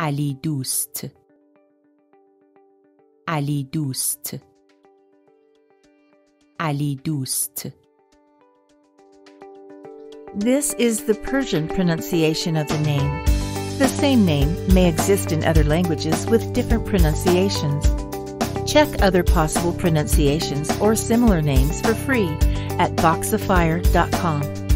علی دوست علی دوست علی دوست. This is the Persian pronunciation of the name. The same name may exist in other languages with different pronunciations. Check other possible pronunciations or similar names for free at voxifier.com.